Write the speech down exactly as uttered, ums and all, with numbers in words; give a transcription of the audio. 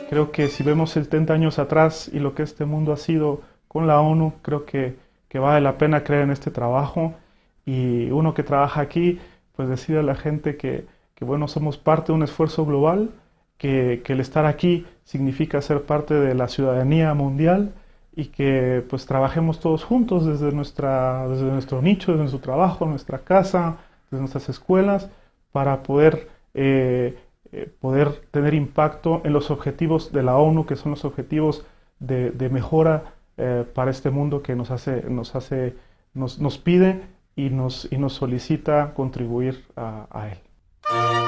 Creo que si vemos setenta años atrás y lo que este mundo ha sido con la ONU, creo que, que vale la pena creer en este trabajo. Y uno que trabaja aquí, pues decide a la gente que, que bueno, somos parte de un esfuerzo global, que, que el estar aquí significa ser parte de la ciudadanía mundial y que pues trabajemos todos juntos desde, nuestra, desde nuestro nicho, desde nuestro trabajo, nuestra casa, desde nuestras escuelas, para poder eh, eh, poder tener impacto en los objetivos de la ONU, que son los objetivos de, de mejora eh, para este mundo que nos hace, nos hace, nos, nos pide y nos, y nos solicita contribuir a, a él.